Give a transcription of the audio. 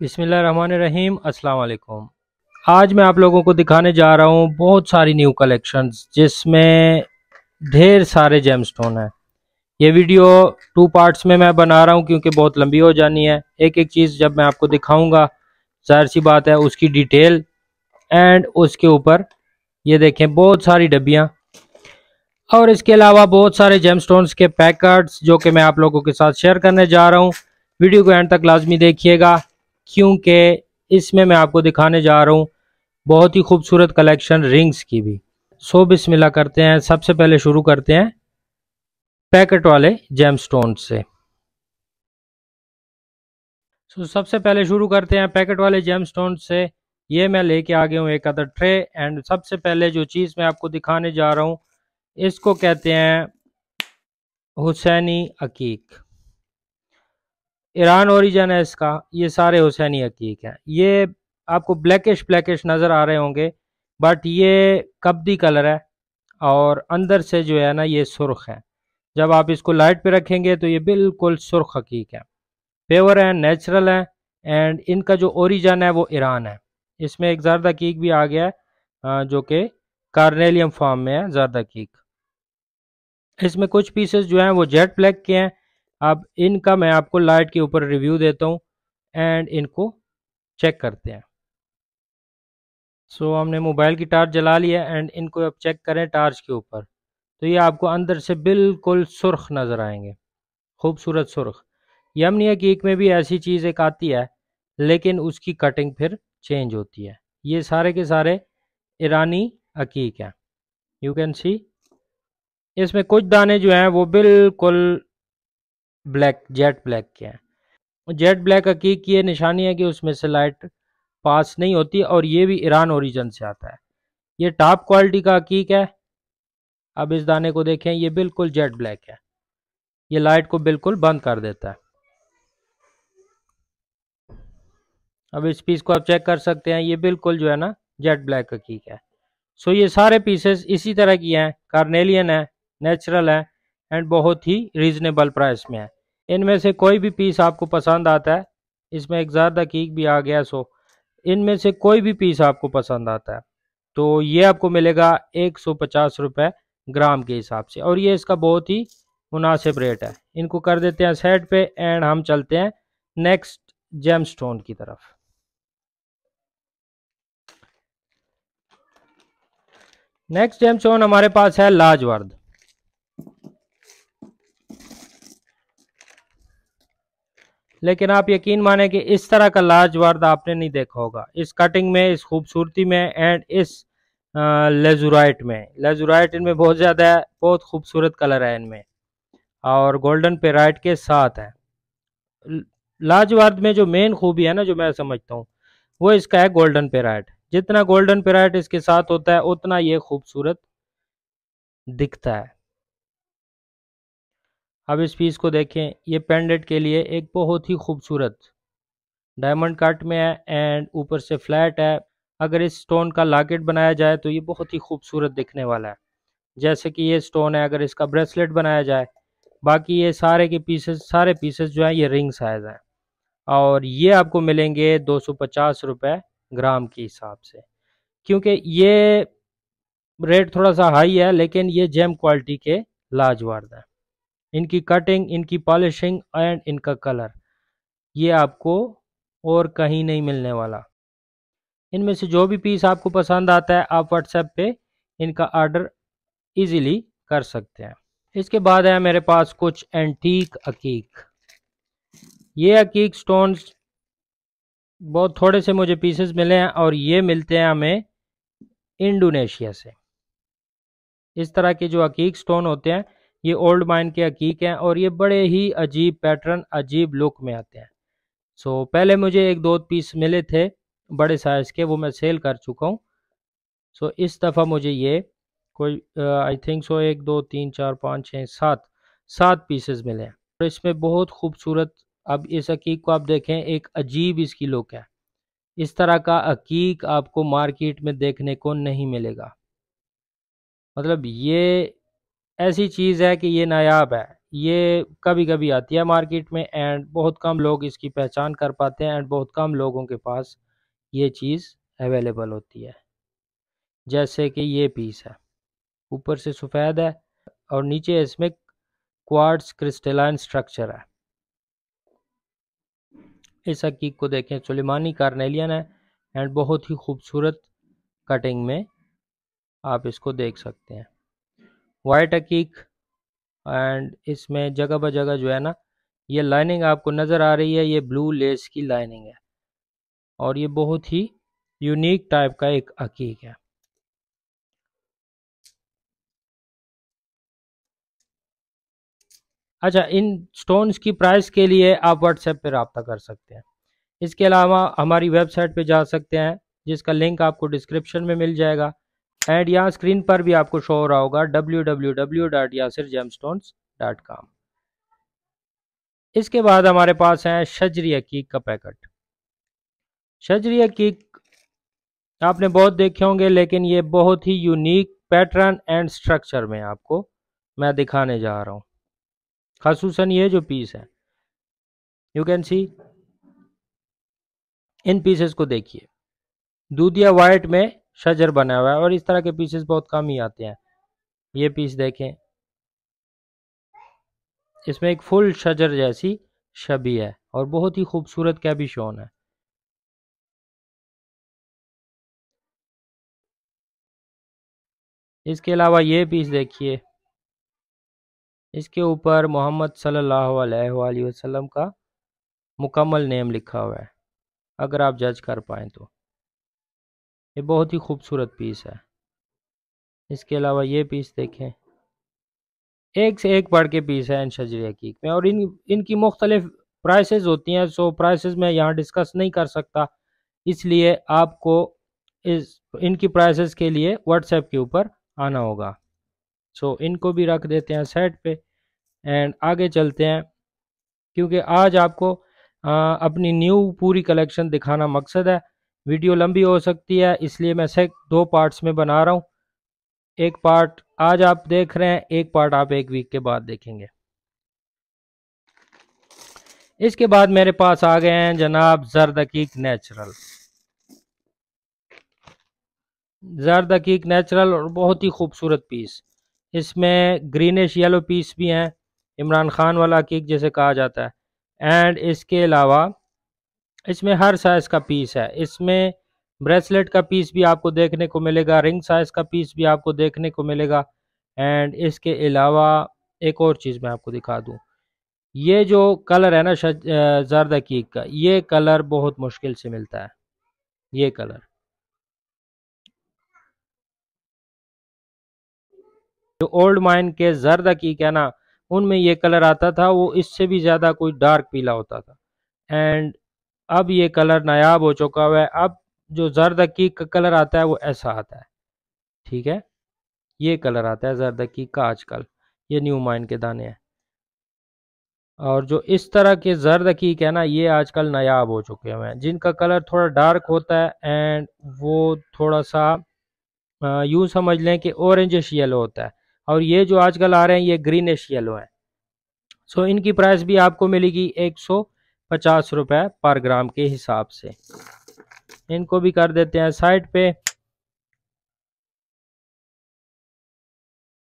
बिस्मिल्लाहिर्रहमानिर्रहीम। अस्सलाम वालेकुम। आज मैं आप लोगों को दिखाने जा रहा हूँ बहुत सारी न्यू कलेक्शंस जिसमें ढेर सारे जेमस्टोन हैं। ये वीडियो टू पार्ट्स में मैं बना रहा हूँ क्योंकि बहुत लंबी हो जानी है। एक एक चीज़ जब मैं आपको दिखाऊंगा जाहिर सी बात है उसकी डिटेल एंड उसके ऊपर ये देखें बहुत सारी डब्बियाँ और इसके अलावा बहुत सारे जेमस्टोन्स के पैकेट्स जो कि मैं आप लोगों के साथ शेयर करने जा रहा हूँ। वीडियो को एंड तक लाजमी देखिएगा क्योंकि इसमें मैं आपको दिखाने जा रहा हूँ बहुत ही खूबसूरत कलेक्शन रिंग्स की भी। सो बिस्मिल्लाह करते हैं। सबसे पहले शुरू करते हैं पैकेट वाले जेमस्टोन से। सबसे पहले शुरू करते हैं पैकेट वाले जेमस्टोन से। ये मैं लेके आ गया हूँ एक अदर ट्रे एंड सबसे पहले जो चीज़ मैं आपको दिखाने जा रहा हूँ इसको कहते हैं हुसैनी अकीक। ईरान ओरिजिन है इसका। ये सारे हुसैनी अकीक हैं। ये आपको ब्लैकिश ब्लैकिश नज़र आ रहे होंगे बट ये कब्दी कलर है और अंदर से जो है ना ये सुर्ख है। जब आप इसको लाइट पे रखेंगे तो ये बिल्कुल सुर्ख अकीक है। पेवर है, नेचुरल है एंड इनका जो ओरिजिन है वो ईरान है। इसमें एक जर्द अकीक भी आ गया है जो कि कार्नेलियम फॉर्म में है जर्द अकीक। इसमें कुछ पीसेस जो हैं वो जेट ब्लैक के हैं। अब इनका मैं आपको लाइट के ऊपर रिव्यू देता हूँ एंड इनको चेक करते हैं। हमने मोबाइल की टार्च जला ली है एंड इनको अब चेक करें टार्च के ऊपर तो ये आपको अंदर से बिल्कुल सुर्ख नज़र आएंगे, खूबसूरत सुर्ख। यमनी हकीक में भी ऐसी चीज़ एक आती है लेकिन उसकी कटिंग फिर चेंज होती है। ये सारे के सारे ईरानी हकीक हैं। यू कैन सी इसमें कुछ दाने जो हैं वो बिल्कुल ब्लैक जेट ब्लैक के हैं। जेट ब्लैक हकीक की ये निशानी है कि उसमें से लाइट पास नहीं होती और ये भी ईरान ओरिजिन से आता है। ये टॉप क्वालिटी का हकीक है। अब इस दाने को देखें, ये बिल्कुल जेट ब्लैक है। ये लाइट को बिल्कुल बंद कर देता है। अब इस पीस को आप चेक कर सकते हैं, ये बिल्कुल जो है ना जेट ब्लैक हकीक है। ये सारे पीसेस इसी तरह की हैं, कार्नेलियन है, नेचुरल है एंड बहुत ही रीजनेबल प्राइस में है। इनमें से कोई भी पीस आपको पसंद आता है, इसमें एक ज़्यादा हकीक भी आ गया। इनमें से कोई भी पीस आपको पसंद आता है तो ये आपको मिलेगा 150 रुपये ग्राम के हिसाब से और ये इसका बहुत ही मुनासिब रेट है। इनको कर देते हैं साइड पे एंड हम चलते हैं नेक्स्ट जेमस्टोन की तरफ। नेक्स्ट जेमस्टोन हमारे पास है लाजवर्द। लेकिन आप यकीन माने कि इस तरह का लाजवर्द आपने नहीं देखा होगा, इस कटिंग में, इस खूबसूरती में एंड इस लेजुराइट में। लेजुराइट इनमें बहुत ज़्यादा है, बहुत खूबसूरत कलर है इनमें और गोल्डन पेराइट के साथ है। लाजवर्द में जो मेन खूबी है ना जो मैं समझता हूँ वो इसका है गोल्डन पेराइट। जितना गोल्डन पेराइट इसके साथ होता है उतना ये खूबसूरत दिखता है। अब इस पीस को देखें, ये पेंडेंट के लिए एक बहुत ही खूबसूरत डायमंड कट में है एंड ऊपर से फ्लैट है। अगर इस स्टोन का लॉकेट बनाया जाए तो ये बहुत ही खूबसूरत दिखने वाला है। जैसे कि ये स्टोन है, अगर इसका ब्रेसलेट बनाया जाए। बाकी ये सारे पीसेस जो है ये रिंग साइज है और ये आपको मिलेंगे 250 रुपये ग्राम के हिसाब से। क्योंकि ये रेट थोड़ा सा हाई है लेकिन ये जेम क्वालिटी के लाजवाब है। इनकी कटिंग, इनकी पॉलिशिंग एंड इनका कलर ये आपको और कहीं नहीं मिलने वाला। इनमें से जो भी पीस आपको पसंद आता है आप व्हाट्सएप पे इनका ऑर्डर इजीली कर सकते हैं। इसके बाद है मेरे पास कुछ एंटीक अकीक। ये अकीक स्टोन्स बहुत थोड़े से मुझे पीसेस मिले हैं और ये मिलते हैं हमें इंडोनेशिया से। इस तरह के जो अकीक स्टोन होते हैं ये ओल्ड माइन के अकीक हैं और ये बड़े ही अजीब पैटर्न, अजीब लुक में आते हैं। पहले मुझे एक दो पीस मिले थे बड़े साइज़ के, वो मैं सेल कर चुका हूँ। इस दफ़ा मुझे ये कोई आई थिंक एक दो तीन चार पाँच छः सात पीसेस मिले हैं और इसमें बहुत खूबसूरत। अब इस अकीक को आप देखें, एक अजीब इसकी लुक है। इस तरह का अकीक आपको मार्केट में देखने को नहीं मिलेगा। मतलब ये ऐसी चीज़ है कि ये नायाब है। ये कभी कभी आती है मार्केट में एंड बहुत कम लोग इसकी पहचान कर पाते हैं एंड बहुत कम लोगों के पास ये चीज़ अवेलेबल होती है। जैसे कि ये पीस है, ऊपर से सफ़ेद है और नीचे इसमें क्वार्ट्ज क्रिस्टलाइन स्ट्रक्चर है। इस हकीक को देखें, सुलेमानी कार्नेलियन है एंड बहुत ही खूबसूरत कटिंग में आप इसको देख सकते हैं। वाइट हकीक एंड इसमें जगह ब जगह जो है ना, ये लाइनिंग आपको नज़र आ रही है, ये ब्लू लेस की लाइनिंग है और ये बहुत ही यूनिक टाइप का एक हकीक है। अच्छा, इन स्टोन्स की प्राइस के लिए आप व्हाट्सएप पे रब्ता कर सकते हैं। इसके अलावा हमारी वेबसाइट पे जा सकते हैं जिसका लिंक आपको डिस्क्रिप्शन में मिल जाएगा एंड यहाँ स्क्रीन पर भी आपको शो हो रहा होगा www.yasirgemstones.com। इसके बाद हमारे पास है शजरी हकीक का पैकेट। शजरी हकीक आपने बहुत देखे होंगे लेकिन ये बहुत ही यूनिक पैटर्न एंड स्ट्रक्चर में आपको मैं दिखाने जा रहा हूँ। खासूसन ये जो पीस है, यू कैन सी, इन पीसेस को देखिए, दूधिया वाइट में शजर बना हुआ है और इस तरह के पीसेस बहुत कम ही आते हैं। ये पीस देखें, इसमें एक फुल शजर जैसी छवि है और बहुत ही खूबसूरत कैबिशोन है। इसके अलावा ये पीस देखिए, इसके ऊपर मोहम्मद सल्लल्लाहु अलैहि वसल्लम का मुकम्मल नेम लिखा हुआ है, अगर आप जज कर पाएँ तो। ये बहुत ही खूबसूरत पीस है। इसके अलावा ये पीस देखें, एक से एक बढ़ के पीस है इन शजरी हकीक में और इनकी मुख्तलिफ प्राइसेस होती हैं। सो प्राइसेस मैं यहाँ डिस्कस नहीं कर सकता, इसलिए आपको इस इनकी प्राइसेस के लिए व्हाट्सएप के ऊपर आना होगा। सो इनको भी रख देते हैं साइड पे एंड आगे चलते हैं, क्योंकि आज आपको अपनी न्यू पूरी कलेक्शन दिखाना मकसद है। वीडियो लंबी हो सकती है, इसलिए मैं दो पार्ट्स में बना रहा हूँ। एक पार्ट आज आप देख रहे हैं, एक पार्ट आप एक वीक के बाद देखेंगे। इसके बाद मेरे पास आ गए हैं जनाब जर्द हकीक नेचुरल। जर्द हकीक नेचुरल और बहुत ही खूबसूरत पीस। इसमें ग्रीनिश येलो पीस भी हैं, इमरान खान वाला हकीक जैसे कहा जाता है। एंड इसके अलावा इसमें हर साइज़ का पीस है। इसमें ब्रेसलेट का पीस भी आपको देखने को मिलेगा, रिंग साइज़ का पीस भी आपको देखने को मिलेगा। एंड इसके अलावा एक और चीज़ मैं आपको दिखा दूं, ये जो कलर है ना जर्द हकीक का, ये कलर बहुत मुश्किल से मिलता है। ये कलर जो ओल्ड माइन के जर्द हकीक है ना, उनमें ये कलर आता था, वो इससे भी ज़्यादा कोई डार्क पीला होता था। एंड अब ये कलर नायाब हो चुका हुआ है। अब जो जर्द हकीक का कलर आता है वो ऐसा आता है, ठीक है। ये कलर आता है जर्द हकीक का आजकल, ये न्यू माइन के दाने हैं। और जो इस तरह के जर्द हकीक है ना, ये आजकल नायाब हो चुके हैं, जिनका कलर थोड़ा डार्क होता है एंड वो थोड़ा सा यूँ समझ लें कि ऑरेंजिश येलो होता है। और ये जो आजकल आ रहे हैं ये ग्रीनिश येलो है। सो इनकी प्राइस भी आपको मिलेगी 150 रुपये पर ग्राम के हिसाब से। इनको भी कर देते हैं साइड पे